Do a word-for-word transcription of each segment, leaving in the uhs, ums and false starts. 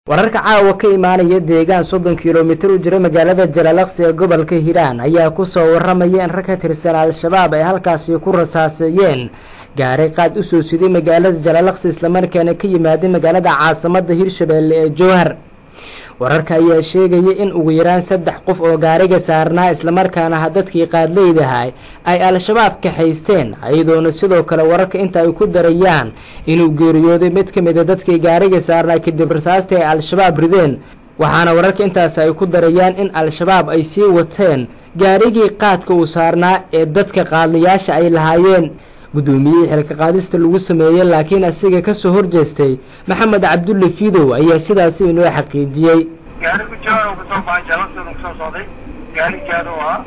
wararka caawa ka imaanaya deegaan soddon kiiloomitir u jira magaalada Jalalaqsi ee gobolka Hiiraan ayaa ku soo waramaya in rag ka tirsan al-shabaab ay halkaasi ku rasaaseeyeen gaari qaad u soo siday magaalada Jalalaqsi isla markaana ka yimaadeen magaalada caasimadda Hirshabeelle ee Jowhar. wararka ayaa sheegaya in ugu yaraan saddex qof oo gaariga saarnaa isla markaana dadkii qaadleydahay ay al-shabaab ka haysteen, ayadoona sidoo kale wararka inta ay ku darayaan inuu geeriyooday mid ka mid ah dadkii gaariga saarnaa kadib rasaasta ay al-shabaab rideen. waxaana wararka intaas ay ku darayaan in al-shabaab ay sii wateen gaarigii qaadka uu saarnaa ee dadka qaadlayaasha ay lahaayeen. gudoomiye xilka qaadista lagu sameeyay laakiin asiga ka soo horjeestay Maxamed Cabdulle Fiidow ayaa sidaas inoo xaqiijiyay. gaarigu jaro ku soo baxay Jalalaqsi uu soo socday gaari jaaro ah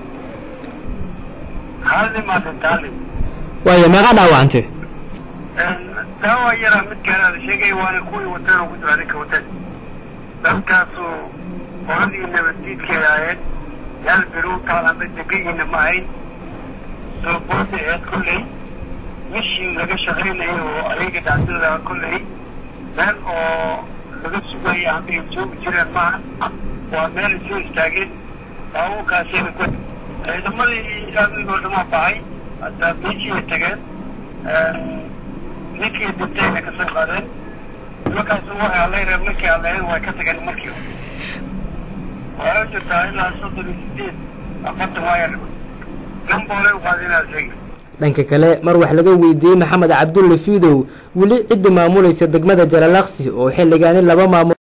hal ma taali way ma qadaawante een daawa yara mid kale la sheegay waana kuwii wadada ugu diray ka wadada dadkaasu qoradii nabaddiidka yaayeen hal biru kala mid deegaanna ma ahayn soo boodday ee kulay مشي laga shaqeynayo oo ayaga dhacdada kulay meel oo laga sugay ama joog jireen ma waa meel soo istaagay oo ka soo ku ciidamadii amniga dhama bahay hadda meeshii tagay ee ninkii dadka ka soo qaadeen markaas waxa la yiraahdo markii aan way ka tagay markii waa jirta ilaa soddon iyo siddeed afar waayar gamboole u qaadinayay. dhanka kale mar wax laga weydiiyay Maxamed Cabdulle Fiidow wali cid maamulaysa degmada Jalalaqsi oo xilligan laba maamul